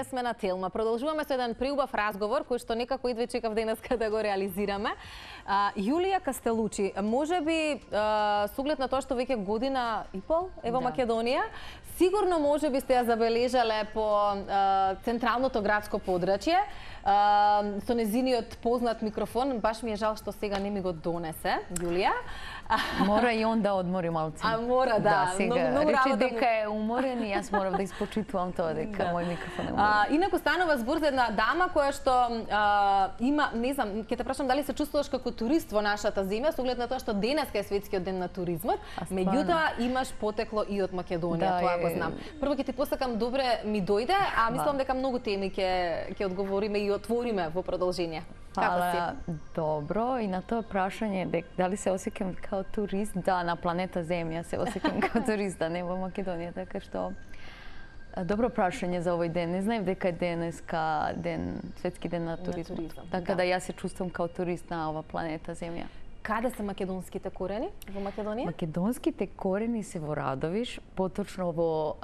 Ние сме на Телма. Продолжуваме со еден приубав разговор кој што некако идве чекав денеска да го реализираме. Јулија Кастелучи, можеби со оглед на тоа што веќе година и пол е во Македонија, сигурно можеби сте ја забележале по централното градско подрачје со незиниот познат микрофон. Баш ми е жал што сега не ми го донесе, Јулија. Мора и он да одмори малце. Мора, да. Сега рече дека е уморен и јас морам да испочитувам тоа дека мој микрофон е уморен. Инаку станува збор за една дама која што има, не знам, ќе те прашам дали се чувствуваш како турист во нашата земја, со оглед на тоа што денеска е светскиот ден на туризмот, меѓутоа имаш потекло и од Македонија, тоа го знам. Прво ќе ти посакам добре ми дојде, а мислам дека многу теми ќе одговориме и отвориме во продолжение. Фала, добро, и на тоа прашање дали се осеќам као турист, да, на планета Земја се осеќам као турист, да не во Македонија, така што добро прашање за овој ден. Не знаев дека е денеска светски ден на туризмот. Така да јас се чувствам као турист на ова планета Земја. Каде се македонските корени во Македонија? Македонските корени се во Радовиш, поточно во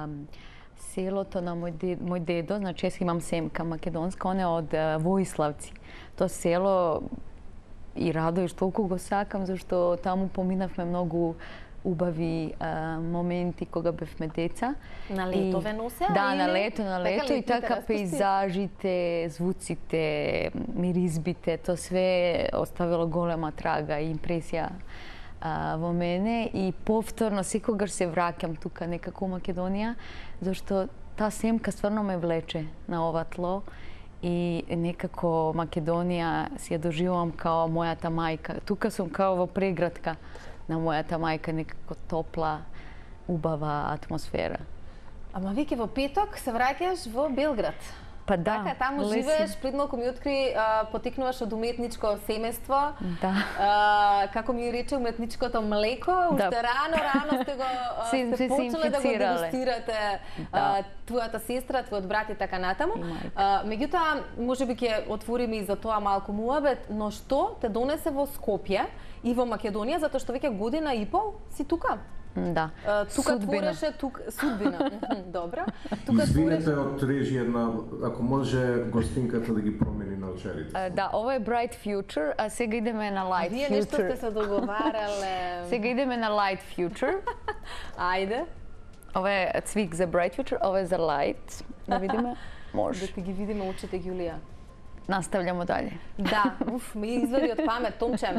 селото на мој дедо, значи јас имам семка македонска, он е од Воиславци. Тоа село и Радовиш толку го сакам, зашто таму поминавме многу убави моменти кога бевме деца. На летове носе? Да, на лето и така пейзажите, звуците, миризбите, тоа све оставило голема трага и импресија во мене и повторно секогаш се враќам тука некако во Македонија, зашто таа семка стварно ме влече на ова тло и некако Македонија си ја доживувам као мојата мајка. Тука сум као во преградка на мојата мајка, некако топла, убава атмосфера. Ама веќе во петок се враќаш во Белград. Па да. Така, таму живееш, пред малку ми откри, потекнуваш од уметничко семејство. Да. Како ми рече уметничкото млеко, уште рано сте почнале да го дегустирате твојата сестра, твојот брат и така натаму. Меѓутоа, можеби ќе отвориме и за тоа малку муабет, но што те донесе во Скопје и во Македонија, затоа што веќе година и пол си тука? Да. Тука твореше судбина. Добро. Извинете од режија на, ако може гостинката да ги промени на очерите. Да, ова е Bright Future, а сега идеме на Light Future. Вие нешто сте се договарале. Сега идеме на Light Future. Ајде. Ова е цвик за Bright Future, ова е за Light. Да видиме? Може. Да ти ги видиме очите, Јулија. Настављамо дале. Да, ми извади од памет, Томче.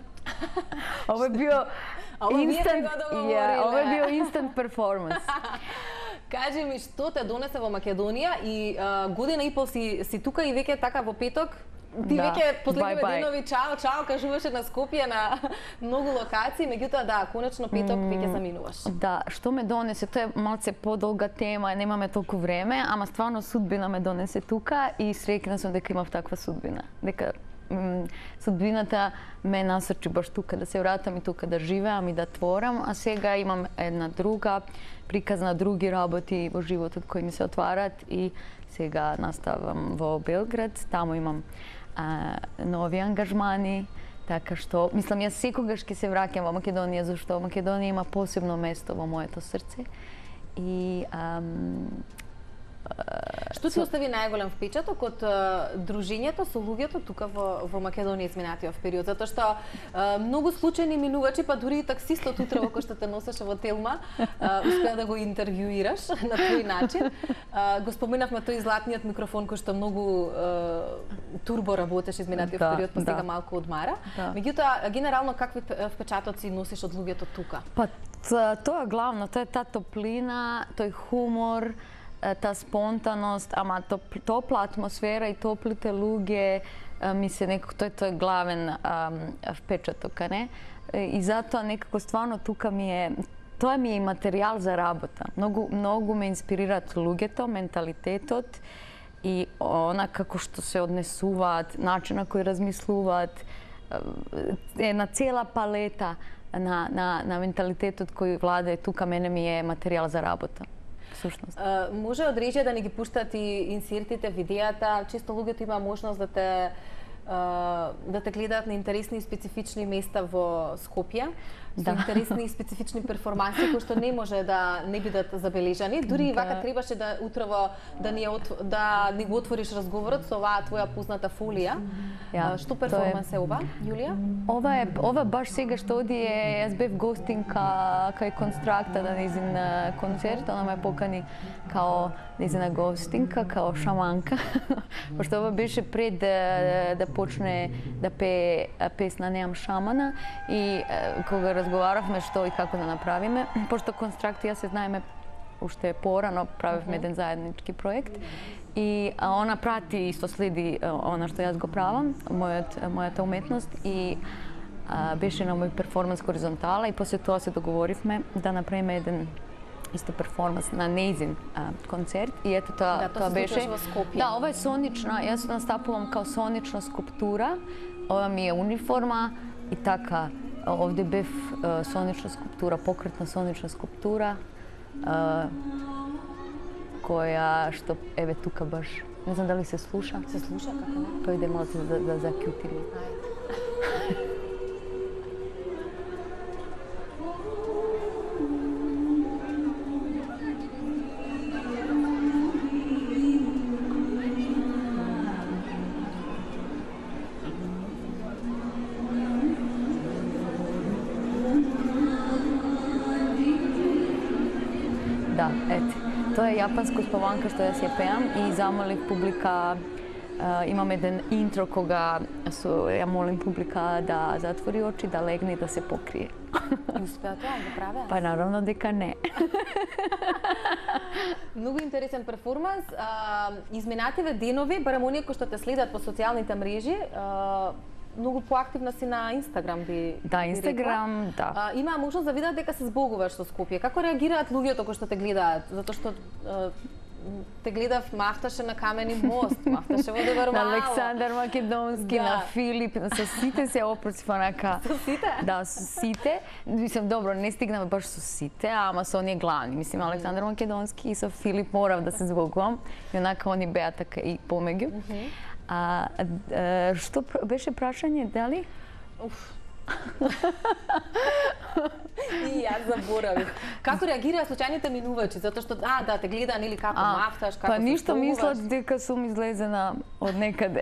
Ова е био instant performance. Кажи ми, што те донесе во Македонија и година и пол си тука и веќе така во петок ти веќе последниве денови чао кажуваше на Скопје на многу локации, меѓутоа да, конечно петок веќе заминуваш. Да, што ме донесе, тоа е малце подолга тема, немаме толку време, ама стварно судбина ме донесе тука и среќна сум дека имав таква судбина. Дека судбината ме насочи баш тука да се вратам и тука да живеам и да творам, а сега имам една друга приказ на други работи во животот кои ми се отварат и сега наставам во Белград, таму имам нови ангажмани, така што мислам јас секогаш ќе се враќам во Македонија, зашто Македонија има посебно место во моето срце и што ти остави најголем впечаток од дружењето со луѓето тука во Македонија изминатиот период? Затоа што многу случајни минувачи, па дури и таксистот утрово кој што те носеше во Телма, успеа да го интервјуираш на тој начин. Го споменавме тој златниот микрофон кој што многу турбо работеше изминатиот период, па сега малку одмара. Меѓутоа, генерално какви впечатоци носиш од луѓето тука? Па тоа главно, тоа е таа топлина, тој хумор, таа спонтаност, ама топла атмосфера и топлите луѓе, мисле некако тој главен впечаток, не? И затоа некако стварно тука тоа ми е и материјал за работа. Многу ме инспирираат луѓето, менталитетот и она како што се однесуваат, начинот на кој размислуваат, една цела палета на менталитетот кој владее тука, мене ми е материјал за работа. Може од режија да не ги пуштат и инсертите, видеата, често луѓето има можност да те гледаат на интересни и специфични места во Скопје. со интересни и специфични перформанси кои што не може да не бидат забележани. Дури и вака требаше да утрово да ни го отвориш разговорот со оваа твоја позната фолија. Што перформанс е ова, Јулија? Ова баш сега што оди е, јас бев гостинка кај Констракта на незин концерт, она ме покани као незина гостинка, као шаманка, пошто ова беше пред да почне да пее песна "Неам шамана" и кога разговаравме што и како да направиме, пошто Констракт и јас се знаеме уште порано, правевме еден заеднички проект и она прати исто следи она што јас го правам, мојата уметност и беше на мој перформанс хоризонтала и после тоа се договоривме да направиме еден исто перформанс на нејзин концерт и ето тоа беше. Да, ова е сонична, јас настапувам као сонична скулптура, ова ми е униформа и така овде бев сонична скулптура, покретна сонична скулптура која што еве тука баш, не знам дали се слуша. Се слуша, како не? Тој иде малце да закјутиме. Да, ете. Тоа е јапанска успаванка што јас ја пеам и замолив публика, имам еден интро кога ја молим публика да затвори очи, да легне и да се покрие. И успеа тоа да правеа? Па наравно дека не. Многу интересен перформанс. Изминативе денови, барем оние кои што те следат по социјалните мрежи, многу поактивна си на Инстаграм Да, Инстаграм, да. Има можност да видат дека се збогуваш со Скопје. Како реагираат луѓето кои што те гледаат? Затоа што те гледав, мафташе на Камени мост, мафташе во Девармало. На Александар Македонски, на Филип, со сите се опроцив онака. Со сите? Да, со сите. Мислам, добро, не стигнаме баш со сите, ама со оние главни. Мислам, Александар Македонски и со Филип морав да се збогувам. И онака они беа така и помеѓу. Што беше прашање, дали? И јас заборавив. Како реагираат случајните минувачи? Затоа што, да, те гледаат или како мафташ, како се ништо мислат дека сум излезена од некаде.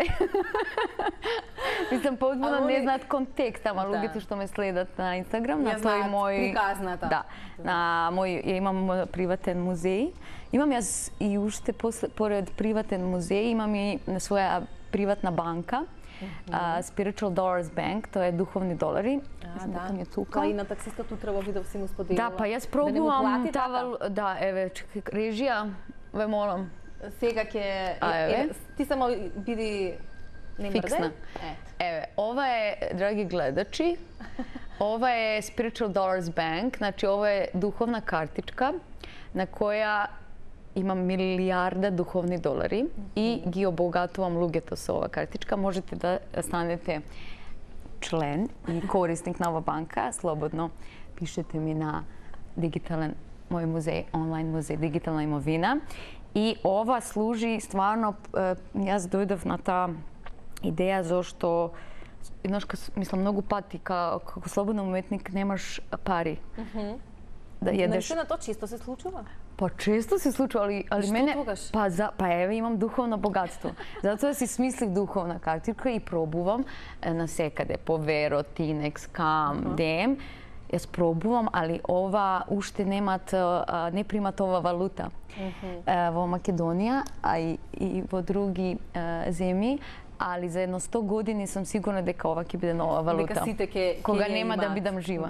Мислам, потпуно не знаат контекст, ама луѓето што ме следат на Инстаграм, на тој мој... приказната. Да, на мој, ја имам приватен музеј. Имам јас и уште поред приватен музеј, имам и своја приватна банка, Spiritual Dollars Bank, тоа е духовни долари. Да, тоа и на таксистот утрево видов си му споделила. Да, па јас пробувам тава, да, еве, режија, ве молам. Сега ќе ти само биди не фиксна. Еве, ова е, драги гледачи, ова е Spiritual Dollars Bank, значи ова е духовна картичка на која имам милијарда духовни долари и ги обогатувам луѓето со ова картичка. Можете да станете член и корисник на ова банка. Слободно пишете ми на дигитален мој музеј, онлайн музеј, дигитална имовина. И ова служи стварно, јас дојдов на таа идеја зашто мислам многу пати како слободен уметник немаш пари. Да једеш. На тоа често се случува? Па често се случува, али мене... тогаш? Па еве имам духовно богатство. Затоа си смислив духовна картичка и пробувам на секаде, по Веро, Тинекс, Кам, ДМ. Јас пробувам, али ова уште не примат ова валута во Македонија, а и во други земји. Али за едно 100 години сум сигурна дека ова ќе биде нова валута. Дека сите ќе кога нема да бидам жива.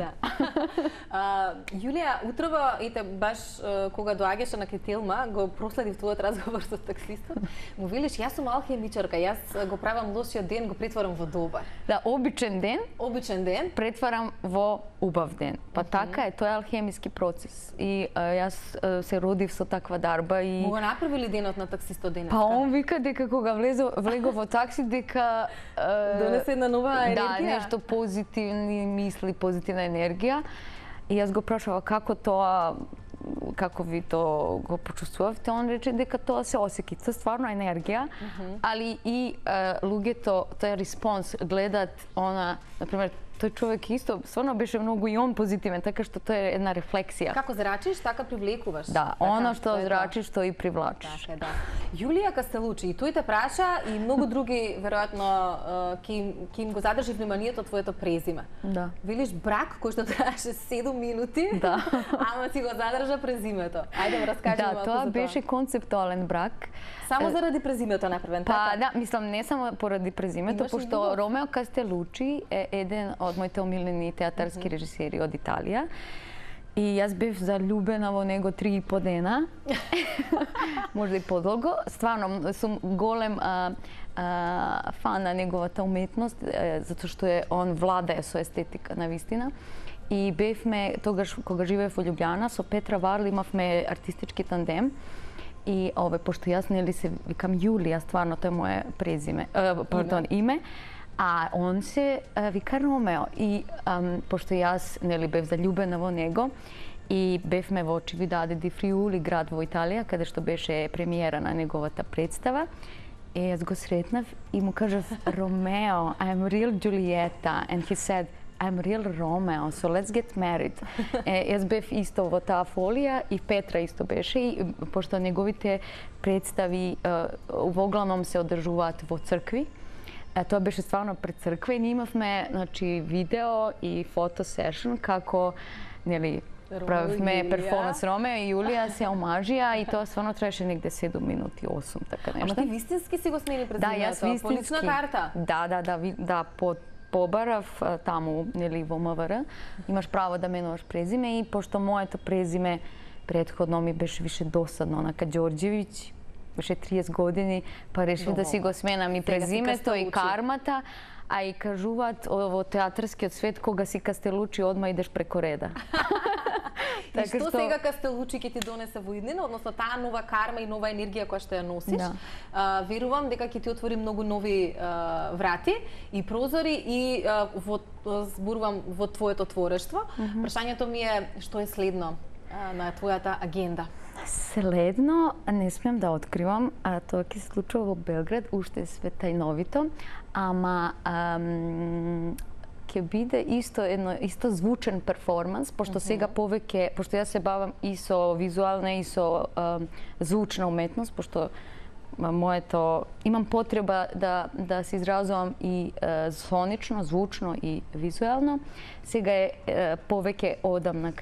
Јулија, утрово, ете, баш кога доаѓаше на Кетелма, го проследив твојот разговор со таксистот, му велиш, јас сум алхемичарка, јас го правам лошиот ден, го претварам во добар. Да, обичен ден. Обичен ден. Претварам во убав ден. Па така е, тоа е алхемиски процес. И јас се родив со таква дарба и... Му го направили денот на таксистот денеска? Па он вика дека кога влего во такси, дека донесе една нова енергија. Да, нешто позитивни мисли, позитивна енергија. И јас го прашава како тоа, како ви то го почувствувавте, он рече дека тоа се осеќа. Тоа стварно енергија, али и луѓето, тој респонс гледаат она, например, тој човек исто, стварно беше многу и он позитивен, така што тоа е една рефлексија. Како зрачиш, така привлекуваш. Да, оно што зрачиш, тоа и привлачиш. Така, да. Јулија Кастелучи, и тој те праша и многу други веројатно ќе им го задржи вниманието твоето презиме. Да. Велиш брак кој што трае 7 минути, да. ама си го задржа презимето. Ајде ми раскажи малку за тоа. Да, тоа беше концептуален брак. Само заради презимето направен, така? Па да, мислам не само поради презимето, пошто Ромео Кастелучи е еден од моите омилени театарски режисери од Италија. И јас бев заљубена во него 3,5 дена. Може и подолго. Стварно, сум голем фан на неговата уметност, затоа што он владее со естетика на вистина. И бевме, тогаш кога живеев во Љубљана, со Петра Варли имавме артистички тандем. И пошто јас нели се викам Јулија, стварно тоа е мое презиме, име. А он се вика Ромео. И пошто јас нели бев заљубена во него и бевме во Cividade di Friuli, град во Италија, каде што беше премиера на неговата представа. И јас го сретнав и му кажав Ромео, I'm real Giulietta. And he said, I'm real Romeo, so let's get married. Јас бев исто во таа фолија и Петра исто беше, и пошто неговите представи воглавном се одржуваат во цркви. Тоа беше стварно пред црква и ние имавме, значи, видео и фото сешн како, нели, правевме перформанс Ромео и Јулија се омажија и тоа стварно траеше негде 7 минути, 8, така нешто. Ама ти вистински си го смени презимето? Да, јас вистински. По лична карта? Да, побарав таму, нели, во МВР. Имаш право да менуваш презиме и пошто моето презиме претходно ми беше више досадно, онака Ѓорѓевиќ, беше 30 години, па решив да си го сменам и презимето и кармата, а и кажуваат во театарскиот свет кога си Кастелучи одма идеш преко реда. И што сега Кастелучи ќе ти донесе во иднина, односно таа нова карма и нова енергија која што ја носиш, верувам дека ќе ти отвори многу нови врати и прозори и зборувам во твоето творештво. Прашањето ми е што е следно на твојата агенда? Следно, не смеам да откривам, тоа ќе се случува во Белград, уште све тајновито, ама ќе биде исто звучен перформанс, пошто сега повеќе, пошто јас се бавам и со визуална и со звучна уметност, пошто имам потреба да се изразувам и сонично, звучно и визуално. Сега е повеќе одам на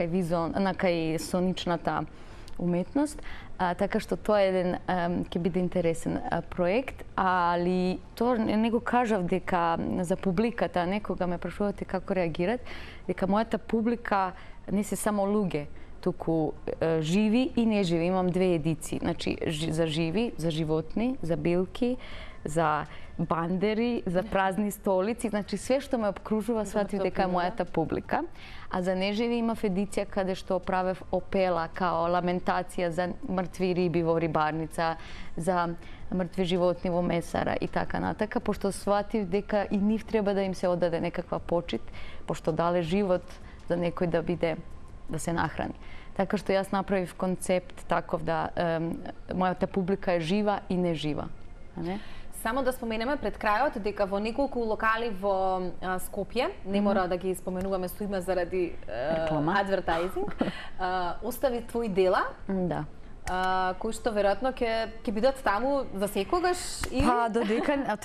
кај соничната уметност, така што тоа е еден ќе биде интересен проект, али тоа не го кажав дека за публиката, некога ме прашувате како реагират, дека мојата публика не се само луѓе, туку живи и неживи. Имам 2 едиции, значи за живи, за животни, за билки, за бандери, за празни столици, значи све што ме обкружува сватив дека е мојата публика. А за неживи имав едиција каде што правев опела као ламентација за мртви риби во рибарница, за мртви животни во месара и така натака, пошто сватив дека и нив треба да им се одаде некаква почит, пошто дале живот за некој да се нахрани. Така што јас направив концепт таков да мојата публика е жива и нежива. Само да споменеме пред крајот дека во неколку локали во Скопје, не мора да ги споменуваме со име заради адвертајзинг, остави твои дела. Да. Кои што веројатно ќе бидат таму за секогаш и Па додека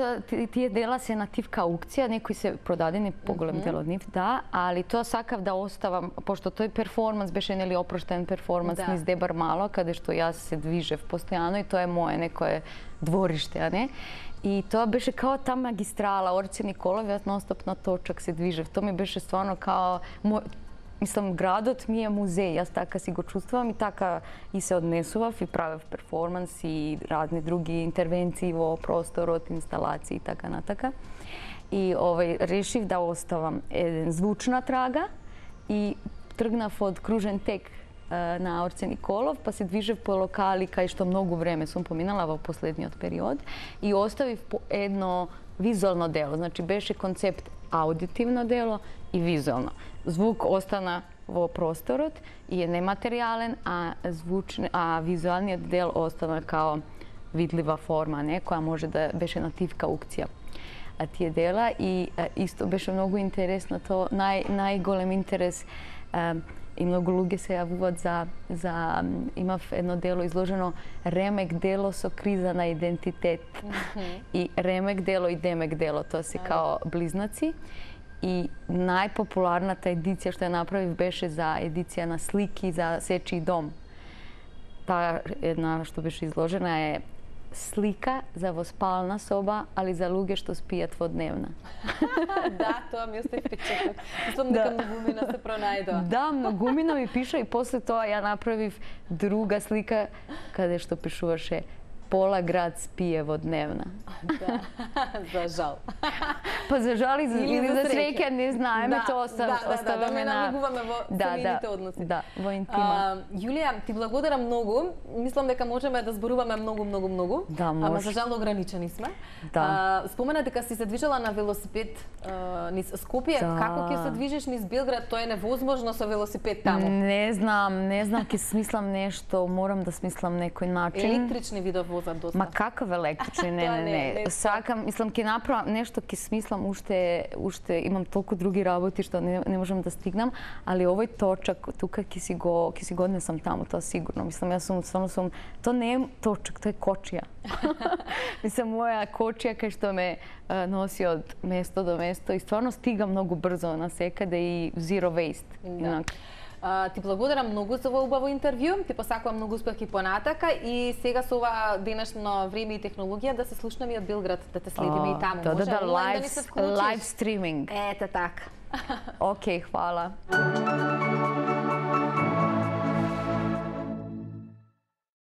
тие дела се нативка аукција, некои се продадени поголем дел од нив, да, али тоа сакав да оставам, пошто тој перформанс беше нели опроштен перформанс низ Дебар Мало, каде што јас се движев постојано и тоа е мое некое двориште, а не? И тоа беше као та магистрала Орце Николов, јас нонстоп на точак се движев. Тоа ми беше стварно као мислам, градот ми е музеј, јас така си го чувствувам и така и се однесував и правев перформанс и разни други интервенции во просторот, инсталации и така натака. И решив да оставам еден звучна трага и тргнав од кружен тек на Орце Николов, па се движев по локали кај што многу време сум поминала во последниот период и оставив едно визуално дело, значи беше концепт аудитивно дело и визуално. Звук остана во просторот и е нематеријален, а визуалниот дел остана као видлива форма, која може да беше нативка аукција. тие дела и исто беше многу интересно то, најголем интерес и многу луѓе се јавуваат за имав едно дело изложено ремек дело со криза на идентитет. И ремек дело и демек дело, тоа се као близнаци. И најпопуларната едиција што ја направив беше за едиција на слики за Сечи дом. Таа една што беше изложена е слика за во спална соба, али за луѓе што спијат во дневна. Да, тоа ми остави впечаток. Мислам дека многумина се пронајдоа. Да, многумина ми пиша и после тоа ја направив друга слика каде што пишуваше пола град спие во дневна. Да, за жал. Па за жал или за среќа, не знаеме, тоа оставаме на... Да, навлегуваме во семејните односи. Да, во интима. Јулија, ти благодарам многу. Мислам дека можеме да зборуваме многу. Да, може. Ама за жал ограничени сме. Да. Спомена дека си се движела на велосипед низ Скопје. Да. Како ќе се движиш низ Белград? Тоа е невозможно со велосипед таму. Не знам, ќе смислам нешто, морам да смислам некој начин. Електрични видов возат доста. Ма какав електрични? Не. Сакам, мислам, ќе направам нешто, ќе смислам, уште имам толку други работи што не можам да стигнам, али овој точак тука ќе си го однесам таму, тоа сигурно. Мислам, јас сум, тоа не е точак, тоа е кочија. Мислам, моја кочија кај што ме носи од место до место и стварно стигам многу брзо на секаде и zero waste. Да. Ти благодарам многу за ова убаво интервју, ти посакувам многу успех и понатака и сега со ова денешно време и технологија да се слушнаме и од Белград, да те следиме и таму. Може онлайн да ни се вклучиш? Лайв стриминг. Ете така. Океј, хвала.